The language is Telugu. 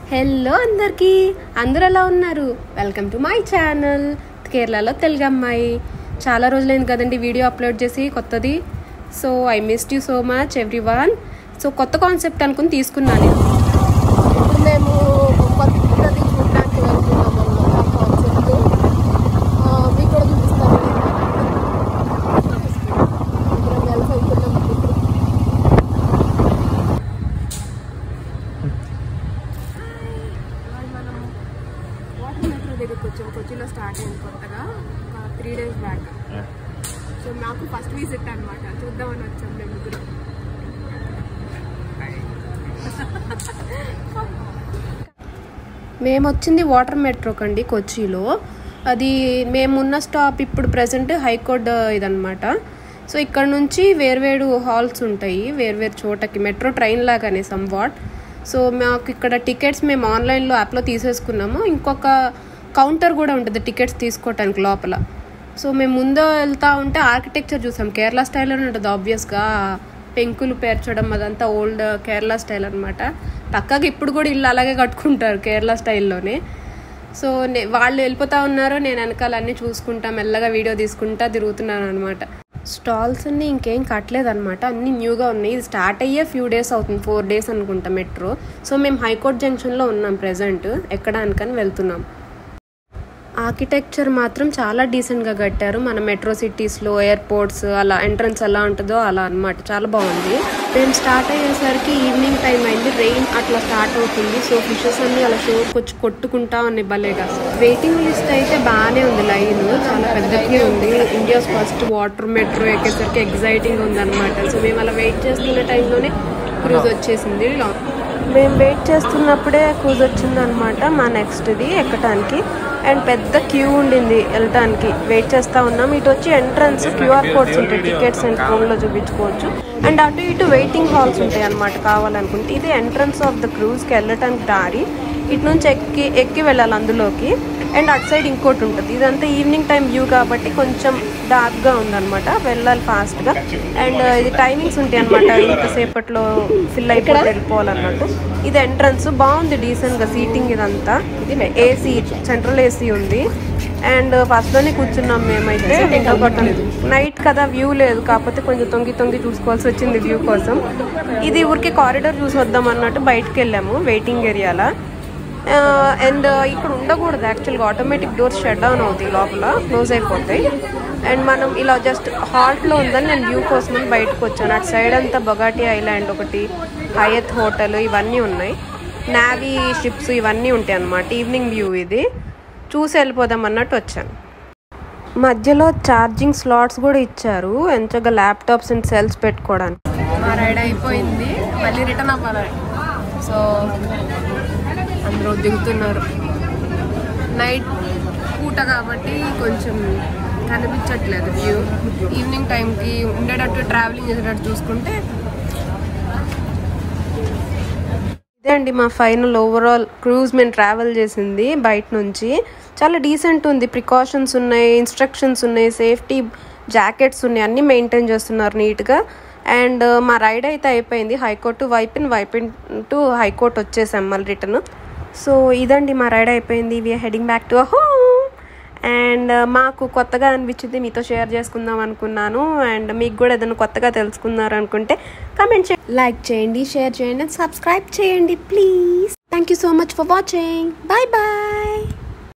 హలో అందరికీ, అందరూ ఎలా ఉన్నారు? వెల్కమ్ టు మై ఛానల్ కేరళలో తెలుగు అమ్మాయి. చాలా రోజులైంది కదండి వీడియో అప్లోడ్ చేసి కొత్తది. So I missed you so much everyone. So కొత్త కాన్సెప్ట్ అనుకుని తీసుకున్నాను. మేము కొత్తది చూడడానికి వెళ్తున్నాము అన్నమాట. కాన్సెప్ట్ మీకు కూడా చూపిస్తాను. దగ్గరికి వచ్చాము. కొచ్చిలో స్టార్ట్ అయింది కొత్తగా 3 days బ్యాక్. సో నాకు ఫస్ట్ విజిట్ అనమాట, చూద్దామని వచ్చాము మేము ముగ్గురు. మేము వచ్చింది వాటర్ మెట్రోకి అండి, కొచ్చిలో. అది మేమున్న స్టాప్ ఇప్పుడు ప్రజెంట్ హైకోర్ట్ ఇదనమాట. సో ఇక్కడ నుంచి వేర్వేరు హాల్స్ ఉంటాయి వేర్వేరు చోటకి, మెట్రో ట్రైన్ లాగానే సమ్వాట్. సో మాకు ఇక్కడ టికెట్స్ మేము ఆన్లైన్లో యాప్లో తీసేసుకున్నాము. ఇంకొక కౌంటర్ కూడా ఉంటుంది టికెట్స్ తీసుకోవటానికి లోపల. సో మేము ముందు వెళ్తూ ఉంటే ఆర్కిటెక్చర్ చూసాం, కేరళ స్టైల్లోనే ఉంటుంది ఆబ్వియస్గా. పెంకులు పేర్చడం అదంతా ఓల్డ్ కేరళ స్టైల్ అనమాట. పక్కగా ఇప్పుడు కూడా ఇల్లు అలాగే కట్టుకుంటారు కేరళ స్టైల్లోనే. సో వాళ్ళు వెళ్ళిపోతూ ఉన్నారు, నేను వెనకాల అన్నీ చూసుకుంటా మెల్లగా వీడియో తీసుకుంటా తిరుగుతున్నాను అనమాట. స్టాల్స్ అన్నీ ఇంకేం కట్టలేదు అనమాట, అన్నీ న్యూగా ఉన్నాయి. ఇది స్టార్ట్ అయ్యే ఫ్యూ డేస్ అవుతుంది, 4 days అనుకుంటా మెట్రో. సో మేము హైకోర్ట్ జంక్షన్లో ఉన్నాం ప్రజెంట్, ఎక్కడానికని వెళ్తున్నాం. ఆర్కిటెక్చర్ మాత్రం చాలా డీసెంట్గా కట్టారు. మన మెట్రో సిటీస్లో ఎయిర్పోర్ట్స్ అలా ఎంట్రన్స్ ఎలా ఉంటుందో అలా అనమాట, చాలా బాగుంది. మేము స్టార్ట్ అయ్యేసరికి ఈవినింగ్ టైం అయింది, రెయిన్ అట్లా స్టార్ట్ అవుతుంది. సో ఫిషెస్ అన్ని అలా షోర్కి వచ్చి కొట్టుకుంటా ఉన్నాయి భలేగా. వెయిటింగ్ లిస్ట్ అయితే బాగానే ఉంది, లైన్ చాలా పెద్దగా ఉంది. ఇండియాస్ ఫస్ట్ వాటర్ మెట్రో ఎక్కేసరికి ఎగ్జైటింగ్ ఉందన్నమాట. సో మేము అలా వెయిట్ చేస్తున్న టైంలోనే క్రూజ్ వచ్చేసింది. మేము వెయిట్ చేస్తున్నప్పుడే క్రూజ్ వచ్చింది అనమాట, మా నెక్స్ట్ది ఎక్కడానికి. అండ్ పెద్ద క్యూ ఉండింది వెళ్ళటానికి, వెయిట్ చేస్తూ ఉన్నాం. ఇటు వచ్చి ఎంట్రన్స్ క్యూఆర్ కోడ్స్ ఉంటాయి, టికెట్స్ అండ్ ఫోన్లో చూపించుకోవచ్చు. అండ్ అటు ఇటు వెయిటింగ్ హాల్స్ ఉంటాయి అనమాట కావాలనుకుంటే. ఇది ఎంట్రన్స్ ఆఫ్ ద క్రూజ్కి వెళ్ళటానికి దారి. ఇటు నుంచి ఎక్కి వెళ్ళాలి అందులోకి. అండ్ అటు సైడ్ ఇంకోటి ఉంటుంది. ఇదంతా ఈవినింగ్ టైం వ్యూ కాబట్టి కొంచెం డార్క్గా ఉందన్నమాట, వెళ్ళాలి ఫాస్ట్గా. అండ్ ఇది టైమింగ్స్ ఉంటాయి అనమాట, ఇంతసేపట్లో ఫిల్ అయిపోయి వెళ్ళిపోవాలన్నట్టు. ఇది ఎంట్రన్స్ బాగుంది, డీసెంట్గా సీటింగ్ ఇదంతా. ఇది ఏసీ, సెంట్రల్ ఏసీ ఉంది. అండ్ ఫస్ట్లోనే కూర్చున్నాం మేమైతే. నైట్ కదా వ్యూ లేదు, కాకపోతే కొంచెం తొంగి చూసుకోవాల్సి వచ్చింది వ్యూ కోసం. ఇది ఊరికే కారిడార్ చూసి వద్దాం అన్నట్టు బయటకు వెళ్ళాము వెయిటింగ్ ఏరియాలో. అండ్ ఇక్కడ ఉండకూడదు యాక్చువల్గా, ఆటోమేటిక్ డోర్స్ షట్ డౌన్ అవుతాయి, లోపల క్లోజ్ అయిపోతాయి. అండ్ మనం ఇలా జస్ట్ హాల్ట్లో ఉందని నేను వ్యూ కోసం బయటకు వచ్చాను. అటు సైడ్ అంతా బొగాటి ఐలాండ్ ఒకటి, హయత్ హోటల్ ఇవన్నీ ఉన్నాయి, నావీ షిప్స్ ఇవన్నీ ఉంటాయి అన్నమాట. ఈవినింగ్ వ్యూ ఇది చూసి వెళ్ళిపోదాం అన్నట్టు వచ్చాను. మధ్యలో ఛార్జింగ్ స్లాట్స్ కూడా ఇచ్చారు, ఎంచగా ల్యాప్టాప్స్ అండ్ సెల్స్ పెట్టుకోవడానికి. మా రైడ్ అయిపోయింది, మళ్ళీ రిటర్న్ అవ్వాలి. సో అందరూ దిగుతున్నారు. నైట్ పూట కాబట్టి కొంచెం కనిపించట్లేదు వ్యూ. ఈవినింగ్ టైంకి ఉండేటట్టు ట్రావెలింగ్ చేసేటట్టు చూసుకుంటే. ఇదే అండి మా ఫైనల్ ఓవరాల్ క్రూజ్. మేము ట్రావెల్ చేసింది బయట నుంచి, చాలా డీసెంట్ ఉంది. ప్రికాషన్స్ ఉన్నాయి, ఇన్స్ట్రక్షన్స్ ఉన్నాయి, సేఫ్టీ జాకెట్స్ ఉన్నాయి, అన్నీ మెయింటైన్ చేస్తున్నారు నీట్గా. అండ్ మా రైడ్ అయితే అయిపోయింది. హైకోర్టు వైపిన్ టు హైకోర్ట్ వచ్చేసాం మళ్ళీ రిటర్న్. సో ఇదండి మా రైడ్ అయిపోయింది. We're heading back to home. And మాకు కొత్తగా అనిపించింది, మీతో షేర్ చేసుకుందాం అనుకున్నాను. అండ్ మీకు కూడా ఏదైనా కొత్తగా తెలుసుకున్నారు అనుకుంటే కామెంట్ చేయండి, లైక్ చేయండి, షేర్ చేయండి, సబ్స్క్రైబ్ చేయండి please. Thank you so much for watching. Bye bye.